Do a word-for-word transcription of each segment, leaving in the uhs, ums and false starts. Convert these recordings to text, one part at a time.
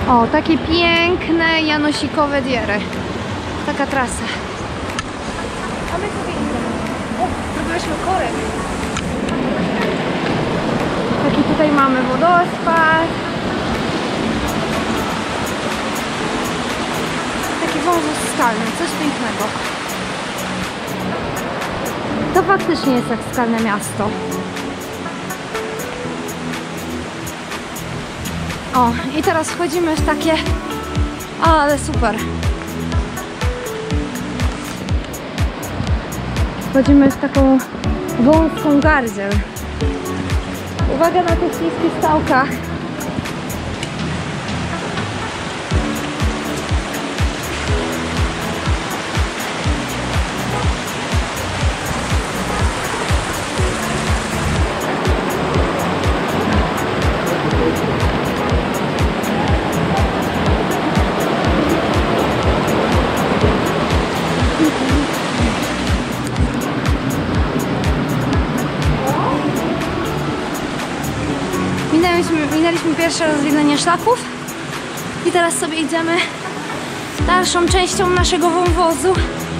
O, takie piękne janosikowe diery. Taka trasa. A my sobie idziemy. O, zrobiłyśmy korek. Taki tutaj mamy wodospad. Taki wąwóz skalny, coś pięknego. To faktycznie jest jak skalne miasto. O, i teraz wchodzimy w takie... O, ale super. Wchodzimy w taką wąską gardziel. Uwaga na tych śliskich skałkach. Minęliśmy, minęliśmy pierwsze rozwidlenie szlaków i teraz sobie idziemy dalszą częścią naszego wąwozu.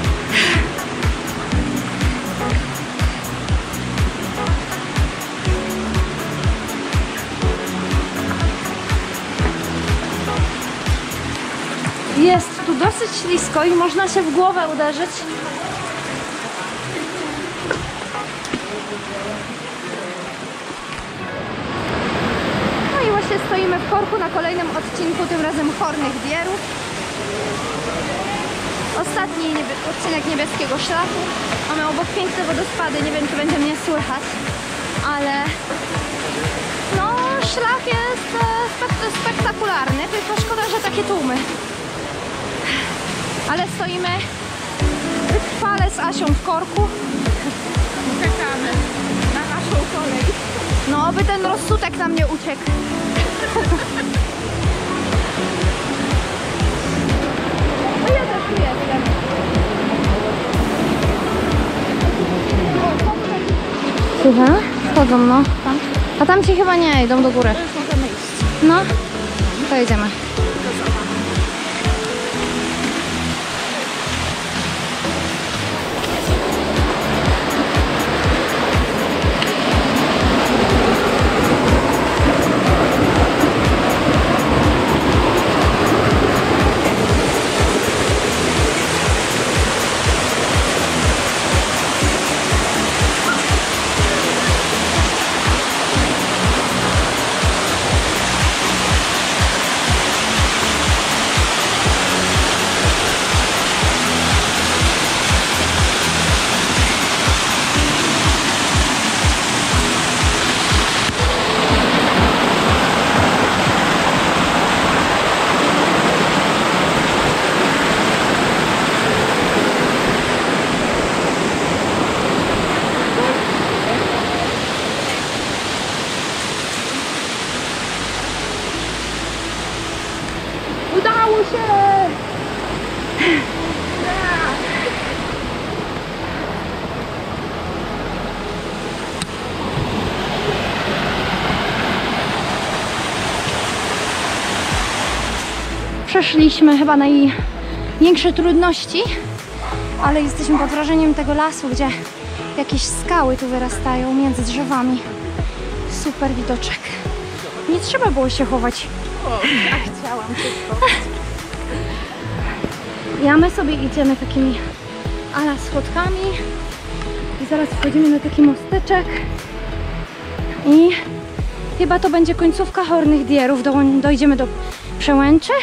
Jest tu dosyć ślisko i można się w głowę uderzyć. Stoimy w korku na kolejnym odcinku, tym razem Hornych Dierów. Ostatni niebie odcinek Niebieskiego Szlaku. Mamy obok piękne wodospady, nie wiem czy będzie mnie słychać, ale no szlak jest e, spek spektakularny, tylko szkoda, że takie tłumy. Ale stoimy wytrwale z Asią w korku. Czekamy na naszą kolej. No, oby ten rozsudek nam nie uciekł. No ja też tu jestem. Słuchaj, schodzą no. Tam. A tam ci chyba nie idą do góry. Możemy iść. No, to jedziemy. Udało się! Przeszliśmy chyba największe trudności, ale jesteśmy pod wrażeniem tego lasu, gdzie jakieś skały tu wyrastają między drzewami. Super widoczek. Nie trzeba było się chować. O, ja chciałam się chować. Ja my sobie idziemy takimi ala schodkami i zaraz wchodzimy na taki mosteczek i chyba to będzie końcówka Hornych Dierów. Do, dojdziemy do Przełęczy,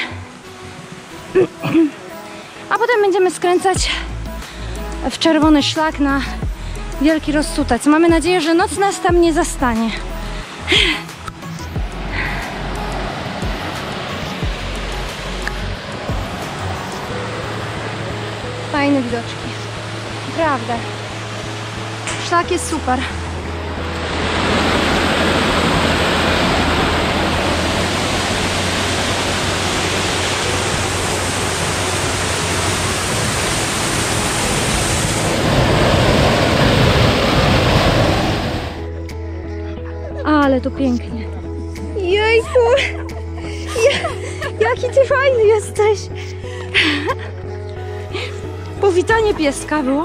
a potem będziemy skręcać w czerwony szlak na Wielki Rozsutec. Mamy nadzieję, że noc nas tam nie zastanie. Fajne widoczki. Naprawdę. Szlak jest super. Ale to pięknie. Jejku! Ja, ty fajny jesteś. Powitanie pieska było.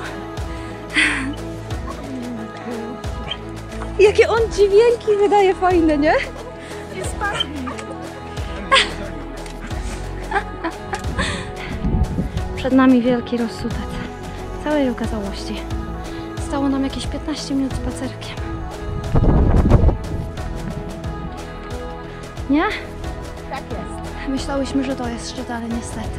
Jakie on dźwięki wydaje fajne, nie? Jest Przed nami wielki rozsudek całej okazałości. Stało nam jakieś piętnaście minut spacerkiem. Nie? Tak jest. Myślałyśmy, że to jest szczyt, ale niestety.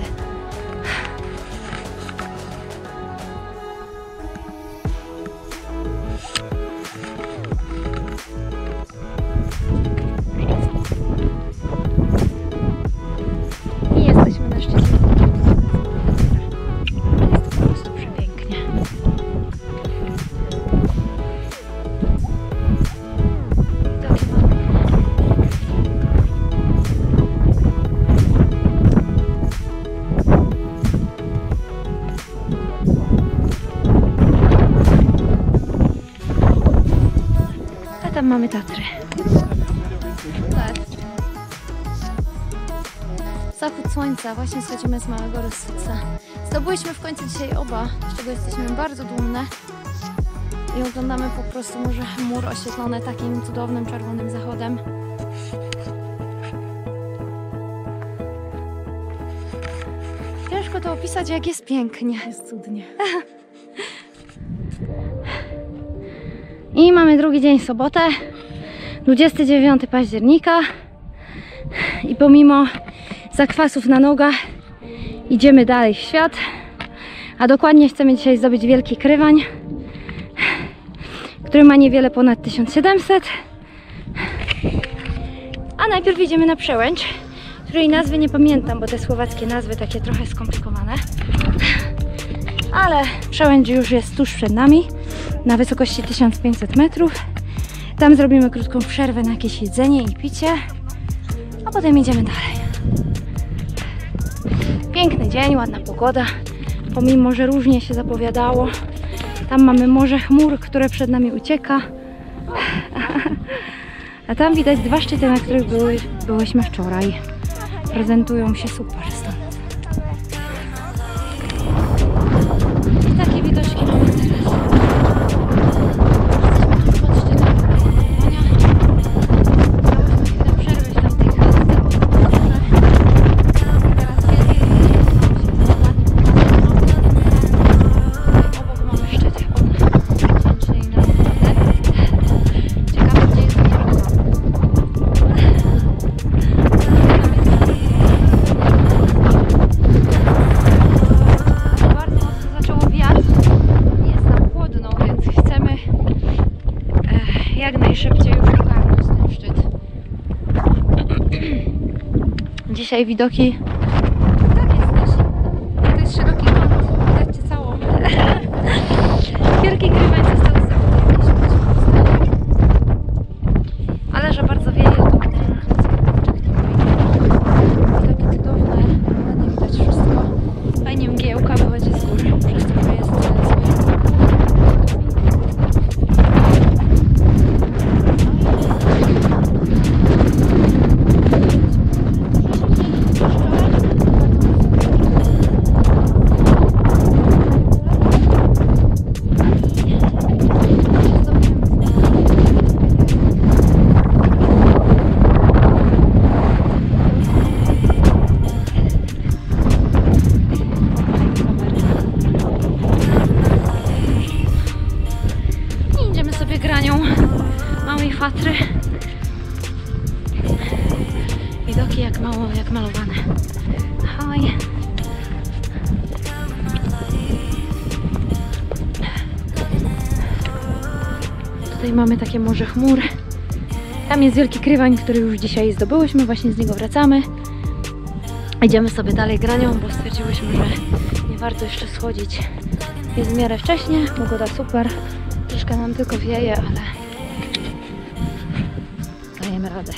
I jesteśmy na szczycie. Jest po prostu przepięknie. Widoki mamy. A tam mamy Tatry. Zachód słońca, właśnie schodzimy z małego rozsudca. Zdobyłyśmy w końcu dzisiaj oba, z czego jesteśmy bardzo dumne. I oglądamy po prostu Morze Chmur oświetlone takim cudownym czerwonym zachodem. Ciężko to opisać, jak jest pięknie. Jest cudnie. I mamy drugi dzień, sobotę, dwudziestego dziewiątego października. I pomimo zakwasów na nogach idziemy dalej w świat, a dokładnie chcemy dzisiaj zdobyć Wielki Krywań, który ma niewiele ponad tysiąc siedemset. A najpierw idziemy na Przełęcz, której nazwy nie pamiętam, bo te słowackie nazwy takie trochę skomplikowane. Ale Przełęcz już jest tuż przed nami, na wysokości tysiąc pięćset metrów. Tam zrobimy krótką przerwę na jakieś jedzenie i picie, a potem idziemy dalej. Piękny dzień, ładna pogoda, pomimo że różnie się zapowiadało. Tam mamy Morze Chmur, które przed nami ucieka. A tam widać dwa szczyty, na których były, byłyśmy wczoraj. Prezentują się super stąd. I takie widoczki mamy teraz. Jesteśmy pod szczytem polowania. Miałyśmy chwilę przerwy w tamtej chatce obok morza. Teraz wielkie obok mamy szczyt wdzięczny i naprawdę. Ciekawe, gdzie jest morze. Bardzo mocno zaczęło wiać. Jest nam chłodno, więc chcemy e, jak najszybciej już ogarnąć ten szczyt. Dzisiaj widoki. Tak jest też. To jest szeroki krąg. Widać całą. Wielki Krywań został zdobyty. Ale że bardzo wieje, to ten widoki cudowne. Ładnie widać wszystko. Fajnie mgiełka wychodzi z góry, przez to, że jest słońce. I idziemy sobie granią małej Fatry. Widoki jak mało, jak malowane. Haj. Tutaj mamy takie Morze Chmur. Tam jest Wielki Krywań, który już dzisiaj zdobyłyśmy, właśnie z niego wracamy. Idziemy sobie dalej granią, bo stwierdziłyśmy, że nie warto jeszcze schodzić. Jest w miarę wcześnie, pogoda super. Troszkę nam tylko wieje, ale dajemy radę.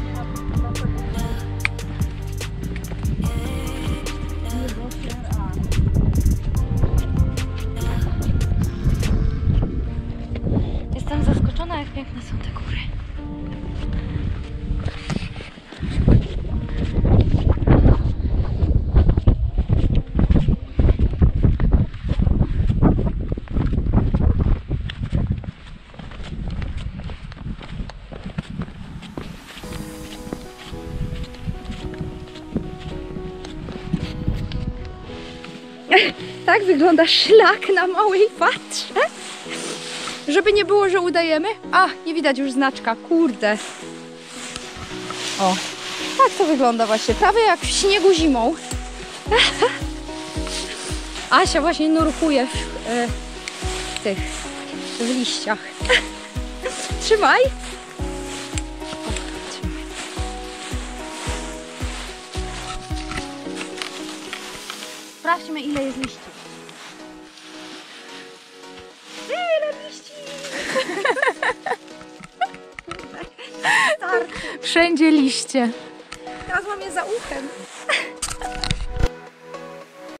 Jestem zaskoczona, jak piękne są te góry. Tak wygląda szlak na Małej Fatrze. Żeby nie było, że udajemy. A, nie widać już znaczka, kurde. O, tak to wygląda właśnie, prawie jak w śniegu zimą. Asia właśnie nurkuje w, e, w tych, w liściach. Trzymaj. O, trzymaj. Sprawdźmy, ile jest liści. Ile liści? Wszędzie liście. Teraz mam je za uchem.